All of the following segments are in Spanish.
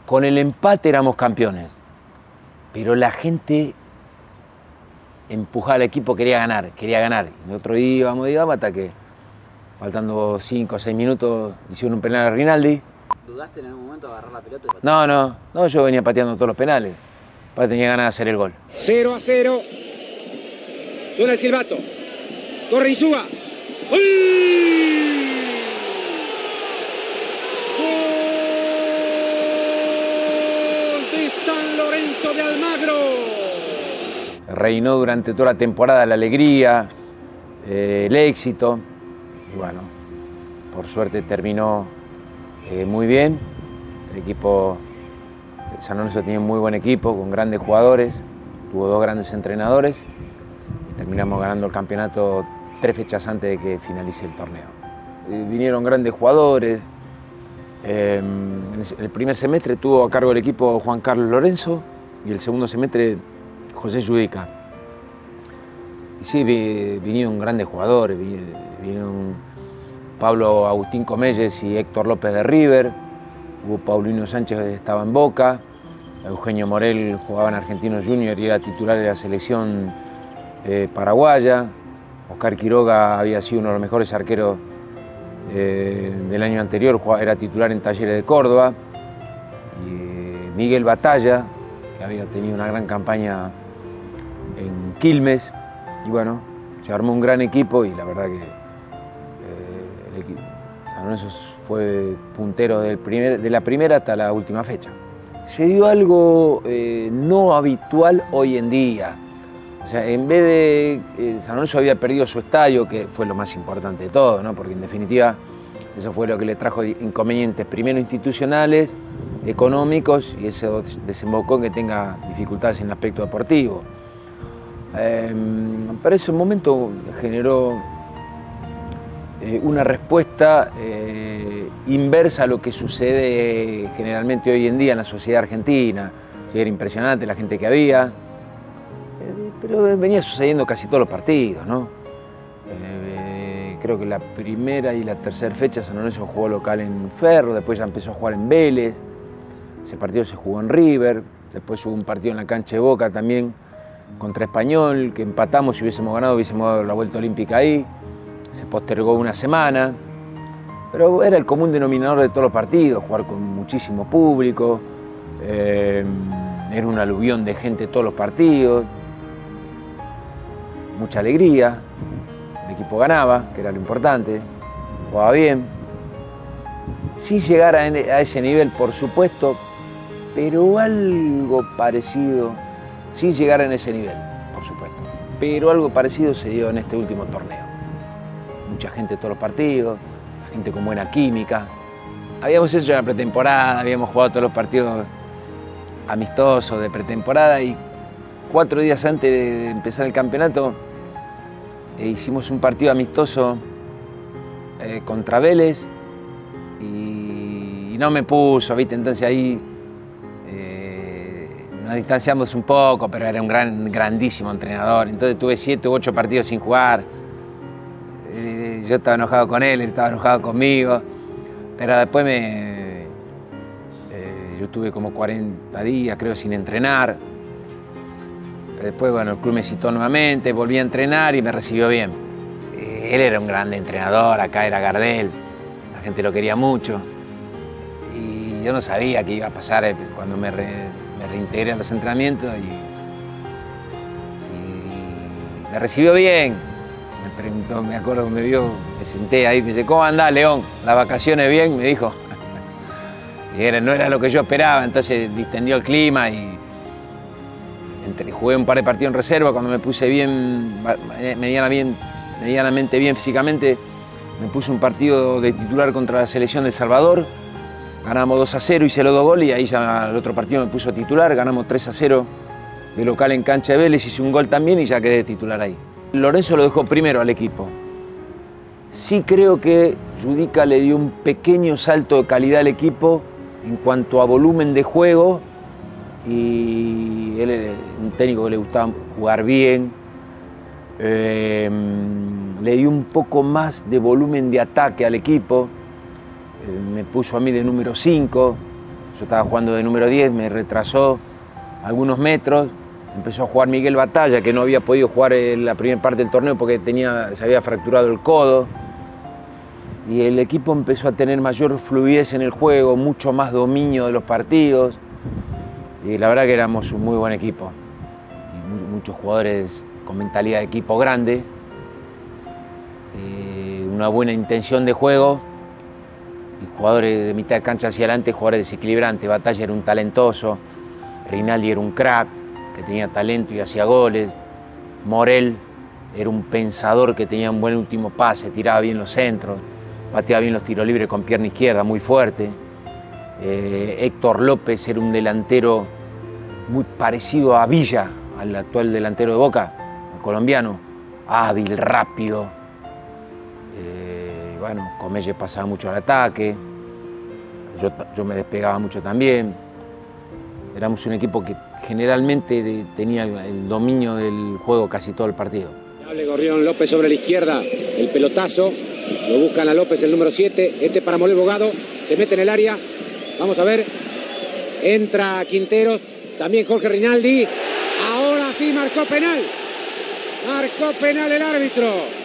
Con el empate éramos campeones, pero la gente empujaba al equipo, quería ganar. El otro día íbamos hasta que, faltando 5 o 6 minutos, hicieron un penal a Rinaldi. ¿Dudaste en algún momento de agarrar la pelota? No, yo venía pateando todos los penales. Aparte tenía ganas de hacer el gol. 0-0. Suena el silbato. Corre Insúa. ¡Gol! De San Lorenzo de Almagro. Reinó durante toda la temporada la alegría, el éxito, y bueno, por suerte terminó muy bien. El equipo de San Lorenzo tenía un muy buen equipo, con grandes jugadores, tuvo 2 grandes entrenadores y terminamos ganando el campeonato 3 fechas antes de que finalice el torneo. Vinieron grandes jugadores. En el primer semestre tuvo a cargo del equipo Juan Carlos Lorenzo y el segundo semestre José Judica. Y sí, vinieron grandes jugadores, vinieron Pablo Agustín Comelles y Héctor López de River, hubo Paulino Sánchez que estaba en Boca, Eugenio Morel jugaba en Argentinos Juniors y era titular de la selección paraguaya, Oscar Quiroga había sido uno de los mejores arqueros del año anterior, era titular en Talleres de Córdoba, y Miguel Batalla, que había tenido una gran campaña en Quilmes, y bueno, se armó un gran equipo y la verdad que el equipo San Lorenzo fue puntero de la primera hasta la última fecha. Se dio algo no habitual hoy en día. O sea, en vez de San Lorenzo había perdido su estadio, que fue lo más importante de todo, ¿no? Porque en definitiva eso fue lo que le trajo inconvenientes, primero institucionales, económicos, y eso desembocó en que tenga dificultades en el aspecto deportivo. Pero ese momento generó una respuesta inversa a lo que sucede generalmente hoy en día en la sociedad argentina. Era impresionante la gente que había, pero venía sucediendo casi todos los partidos, ¿no? Creo que la primera y la tercera fecha San Lorenzo jugó local en Ferro, después ya empezó a jugar en Vélez, ese partido se jugó en River, después hubo un partido en la cancha de Boca también contra Español, que empatamos, si hubiésemos ganado hubiésemos dado la vuelta olímpica ahí, se postergó una semana, pero era el común denominador de todos los partidos, jugar con muchísimo público, era un aluvión de gente todos los partidos, mucha alegría, el equipo ganaba, que era lo importante, jugaba bien, sin llegar a ese nivel, por supuesto, pero algo parecido, sin llegar en ese nivel, por supuesto, pero algo parecido se dio en este último torneo. Mucha gente todos los partidos, gente con buena química. Habíamos hecho la pretemporada, habíamos jugado todos los partidos amistosos de pretemporada y 4 días antes de empezar el campeonato hicimos un partido amistoso contra Vélez y no me puso, ¿viste? Entonces ahí nos distanciamos un poco, pero era un grandísimo entrenador. Entonces tuve 7 u 8 partidos sin jugar. Yo estaba enojado con él estaba enojado conmigo, pero después yo estuve como 40 días, creo, sin entrenar. Pero después, bueno, el club me citó nuevamente, volví a entrenar y me recibió bien. Él era un gran entrenador, acá era Gardel, la gente lo quería mucho. Y yo no sabía qué iba a pasar cuando me reintegré a los entrenamientos y me recibió bien. Me preguntó, me acuerdo que me vio, me senté ahí, me dice, ¿cómo andás, León? ¿Las vacaciones bien? Me dijo. Y no era lo que yo esperaba, entonces distendió el clima y jugué un par de partidos en reserva. Cuando me puse bien, medianamente bien físicamente, me puse un partido de titular contra la selección de El Salvador. Ganamos 2-0, hice los 2 goles y ahí ya el otro partido me puso titular. Ganamos 3-0 de local en cancha de Vélez, hice un gol también y ya quedé titular ahí. Lorenzo lo dejó primero al equipo. Sí creo que Judica le dio un pequeño salto de calidad al equipo en cuanto a volumen de juego y él era un técnico que le gustaba jugar bien. Le dio un poco más de volumen de ataque al equipo. Me puso a mí de número 5. Yo estaba jugando de número 10, me retrasó algunos metros. Empezó a jugar Miguel Batalla, que no había podido jugar en la primera parte del torneo porque se había fracturado el codo. Y el equipo empezó a tener mayor fluidez en el juego, mucho más dominio de los partidos. Y la verdad que éramos un muy buen equipo. Y muchos jugadores con mentalidad de equipo grande, una buena intención de juego. Y jugadores de mitad de cancha hacia adelante, jugadores desequilibrantes. Batalla era un talentoso, Rinaldi era un crack, que tenía talento y hacía goles. Morel era un pensador que tenía un buen último pase, tiraba bien los centros, pateaba bien los tiros libres con pierna izquierda, muy fuerte. Héctor López era un delantero muy parecido a Villa, al actual delantero de Boca, el colombiano, hábil, rápido. Bueno, Comelle pasaba mucho al ataque, yo me despegaba mucho también. Éramos un equipo que generalmente tenía el dominio del juego casi todo el partido. Hable Gorrión, López sobre la izquierda, el pelotazo, lo buscan a López, el número 7, este para Morel Bogado, se mete en el área, vamos a ver, entra Quinteros, también Jorge Rinaldi, ahora sí marcó penal el árbitro.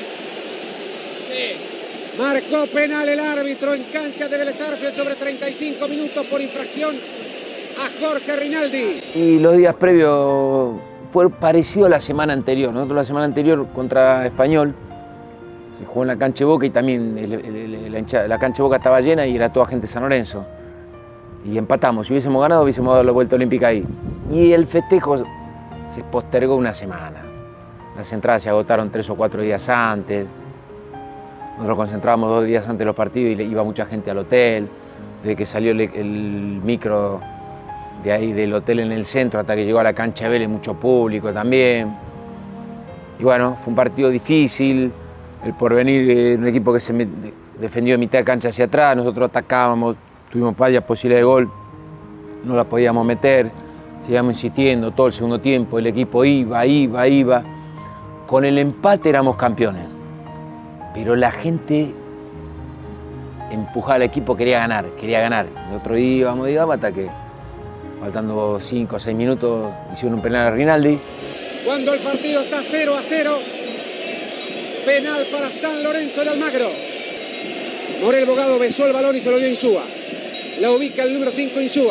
Marcó penal el árbitro en cancha de Vélez Sarsfield sobre 35 minutos por infracción a Jorge Rinaldi. Y los días previos fue parecido a la semana anterior. Nosotros la semana anterior contra Español se jugó en la cancha de Boca y también la cancha de Boca estaba llena y era toda gente de San Lorenzo. Y empatamos. Si hubiésemos ganado, hubiésemos dado la vuelta olímpica ahí. Y el festejo se postergó una semana. Las entradas se agotaron 3 o 4 días antes. Nosotros concentrábamos 2 días antes de los partidos y iba mucha gente al hotel. Desde que salió el micro de ahí del hotel en el centro hasta que llegó a la cancha de Vélez, mucho público también. Y bueno, fue un partido difícil. El Porvenir, un equipo que se defendió de mitad de cancha hacia atrás, nosotros atacábamos, tuvimos varias posibilidades de gol, no las podíamos meter, seguíamos insistiendo todo el segundo tiempo, el equipo iba. Con el empate éramos campeones, pero la gente empujaba al equipo, quería ganar. Nosotros íbamos hasta que, faltando 5 o 6 minutos, hicieron un penal a Rinaldi. Cuando el partido está 0-0, penal para San Lorenzo de Almagro. Morel Bogado besó el balón y se lo dio a Insúa. La ubica el número 5 Insúa.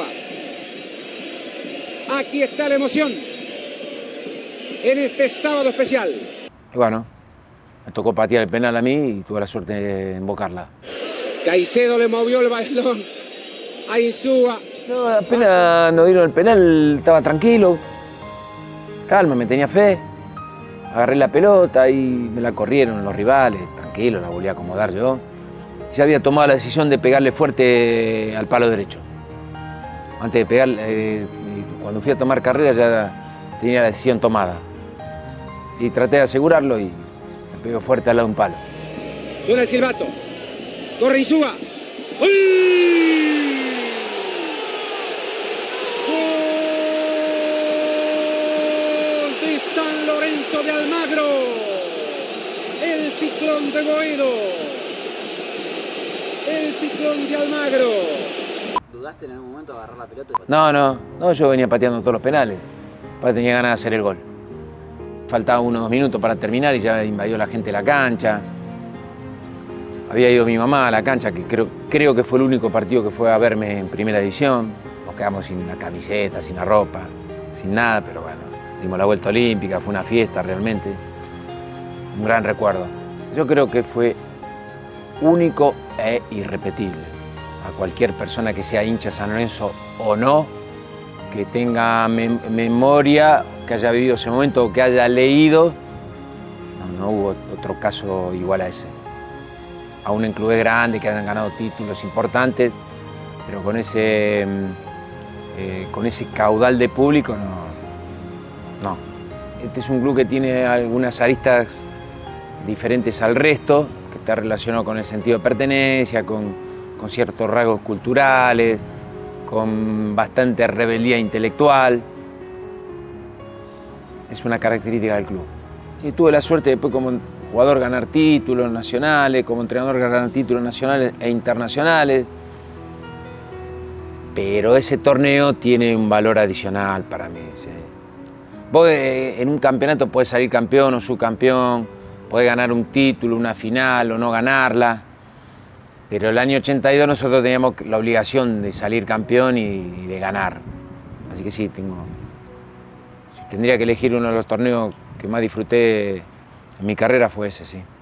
Aquí está la emoción en este sábado especial. Y bueno, me tocó patear el penal a mí y tuve la suerte de embocarla. Caicedo le movió el balón a Insúa. No, apenas nos dieron el penal, estaba tranquilo, calma, me tenía fe. Agarré la pelota y me la corrieron los rivales, tranquilo, la volví a acomodar yo. Ya había tomado la decisión de pegarle fuerte al palo derecho. Antes de pegarle, cuando fui a tomar carrera ya tenía la decisión tomada. Y traté de asegurarlo y me pegó fuerte al lado de un palo. Suena el silbato, corre Insúa. ¡Gol de San Lorenzo de Almagro! El Ciclón de Boedo. El Ciclón de Almagro. ¿Dudaste en algún momento de agarrar la pelota? No, yo venía pateando todos los penales. Aparte tenía ganas de hacer el gol. Faltaban unos 2 minutos para terminar y ya invadió la gente la cancha. Había ido mi mamá a la cancha, que creo que fue el único partido que fue a verme en primera división. Nos quedamos sin la camiseta, sin la ropa, sin nada, pero bueno, dimos la vuelta olímpica, fue una fiesta realmente. Un gran recuerdo. Yo creo que fue único e irrepetible. A cualquier persona que sea hincha de San Lorenzo o no, que tenga memoria, que haya vivido ese momento o que haya leído, no hubo otro caso igual a ese. Aún en clubes grandes que han ganado títulos importantes, pero con ese caudal de público, no. Este es un club que tiene algunas aristas diferentes al resto, que está relacionado con el sentido de pertenencia, con ciertos rasgos culturales, con bastante rebeldía intelectual. Es una característica del club. Y tuve la suerte después como jugador ganar títulos nacionales, como entrenador ganar títulos nacionales e internacionales. pero ese torneo tiene un valor adicional para mí. ¿Sí? Vos en un campeonato podés salir campeón o subcampeón, podés ganar un título, una final o no ganarla, pero el año 82 nosotros teníamos la obligación de salir campeón y de ganar. Así que sí, si tendría que elegir uno de los torneos que más disfruté en mi carrera fue ese, sí.